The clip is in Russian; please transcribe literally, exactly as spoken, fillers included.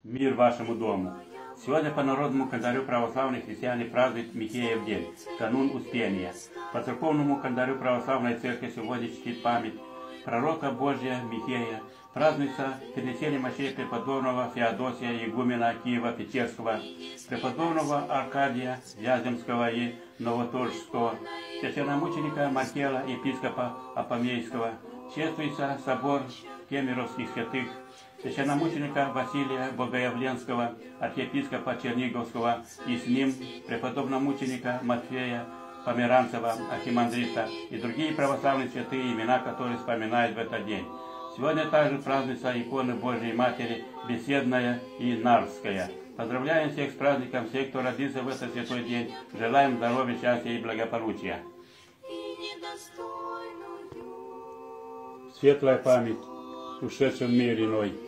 Мир вашему дому. Сегодня по народному календарю православные христиане празднуют Михеев день, канун Успения. По церковному календарю православной церкви сегодня чтит память пророка Божия Михея. Празднуется перенесение мощей преподобного Феодосия, игумена Киева-Печерского, преподобного Аркадия Вяземского и Новоторжского, священномученика Маркела, епископа Апомейского. Чествуется собор кемеровских святых, священномученика Василия Богоявленского, архиепископа Черниговского, и с ним преподобномученика Матфея Померанцева, архимандрита, и другие православные святые, имена которых вспоминают в этот день. Сегодня также празднуются иконы Божьей Матери Беседная и Нарвская. Поздравляем всех с праздником, всех, кто родился в этот святой день. Желаем здоровья, счастья и благополучия. Светлая память ушедшим в мир иной.